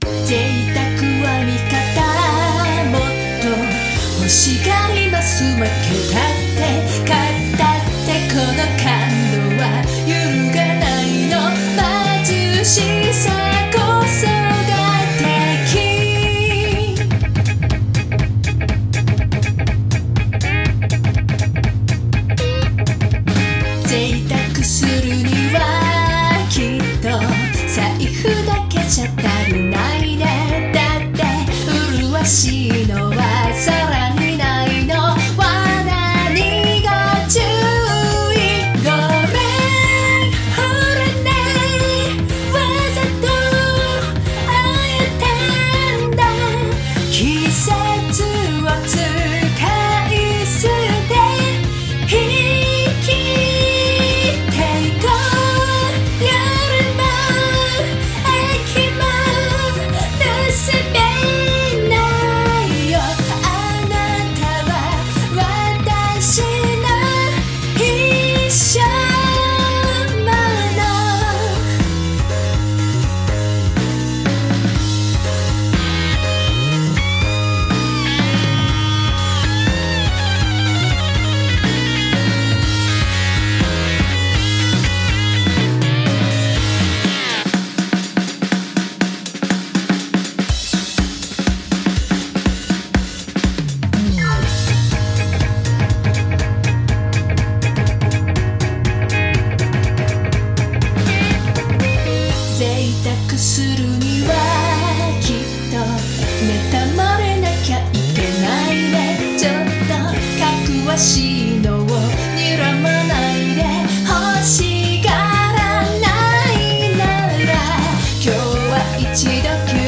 贅沢は味方もっと欲しがります。負けたって勝ったってこの感動は揺るがないの。貧しさこそが敵。贅沢するにはきっと財布だけじゃ足りないね。だって麗しいのはさらにないの。罠にご注意。ごめんほらね、わざとあえてんだ。季節を使い捨て生きていこう。夜も秋も盗めないよ。あなたは私の一生もの。贅沢するにはきっと妬まれなきゃいけないね。ちょっとかくわしいのを睨まないで。欲しがらないなら今日は一度休